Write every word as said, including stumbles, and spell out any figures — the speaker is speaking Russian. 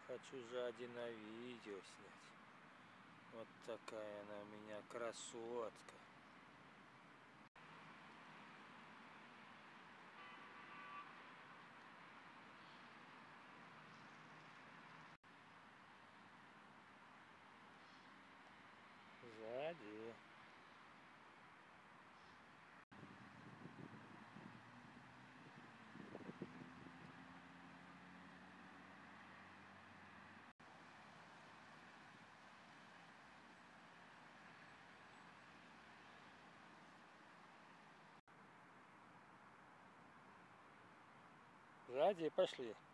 Хочу сзади на видео снять. Вот такая она у меня красотка. Сзади. Сзади пошли.